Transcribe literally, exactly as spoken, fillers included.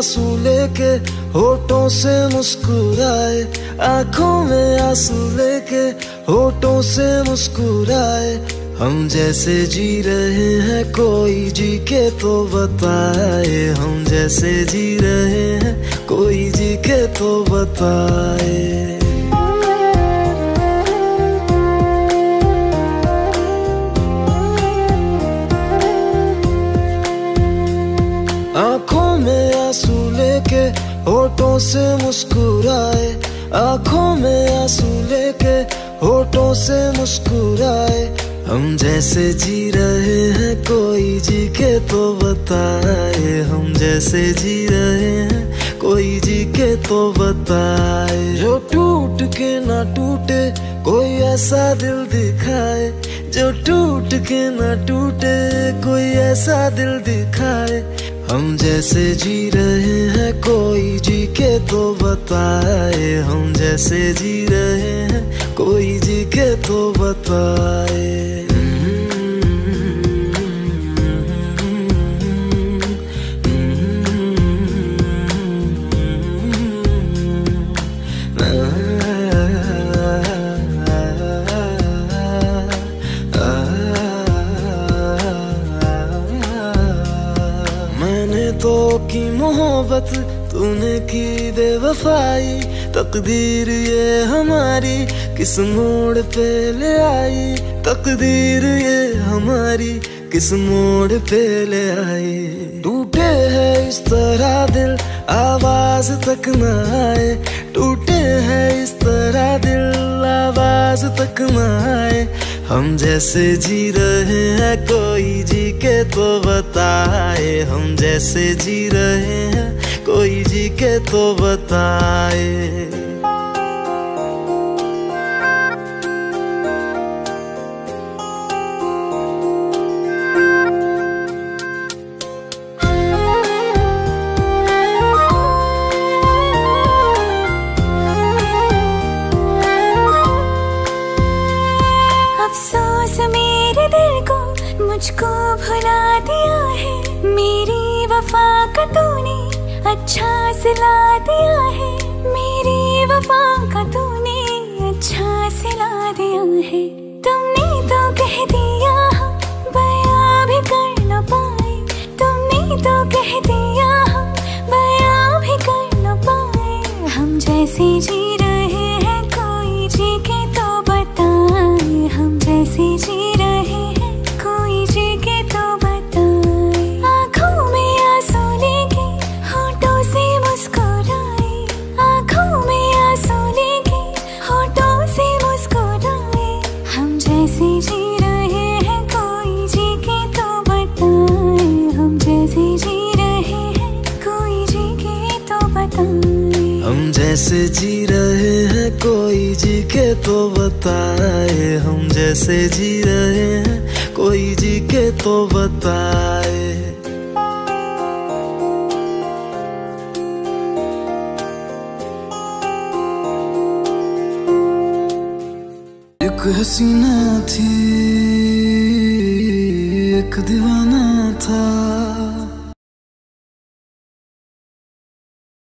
आंसू लेके होठों से मुस्कुराए, आंखों में आंसू लेके होठों से मुस्कुराए। हम जैसे जी रहे हैं कोई जी के तो बताए, हम जैसे जी रहे हैं कोई जी के तो बताए। आंखों में आंसू लेके होठों से मुस्कुराए, आंखों में आंसू लेके होठों से मुस्कुराए। हम जैसे जी रहे हैं कोई जी के तो बताए, हम जैसे जी रहे हैं कोई जी के तो बताए। जो टूट के ना टूटे कोई ऐसा दिल दिखाए, जो टूट के ना टूटे कोई ऐसा दिल दिखाए। हम जैसे जी रहे हैं कोई जी के तो बताए, हम जैसे जी रहे हैं कोई जी के तो बताए। तो की मोहब्बत तूने की बेवफाई, तकदीर ये हमारी किस मोड़ पे ले आई, तकदीर ये हमारी किस मोड़ पे ले आई। टूटे है इस तरह दिल आवाज तक न आए, टूटे है इस तरह दिल आवाज तक न आए। हम जैसे जी रहे हैं कोई जी के तो बताए, हम जैसे जी रहे हैं कोई जी के तो बताए। अफसोस मेरे दिल को मुझको भुला दिया है, मेरी वफा का तूने अच्छा सिला दिया है, मेरी वफा का तूने अच्छा सिला दिया है। तुमने तो कह दिया हम बयां भी कर न पाए, तुमने तो कह दिया हम बयां भी कर न पाए। हम जैसे जी रहे हैं कोई जी के तो बताए, हम जैसे जी रहे हैं कोई जी के तो बताए। आँखों में आंसू लेके होठों से मुस्कुराए, आँखों में आंसू लेके होठों से मुस्कुराए। हम जैसे जी रहे हैं कोई जी के तो बताए, हम जैसे जी रहे हैं कोई जी के तो बताए। हम जैसे जी रहे हैं कोई जी के तो बताए, हम जैसे जी रहे हैं कोई जी के तो बताए। एक हसीना थी एक दीवाना था,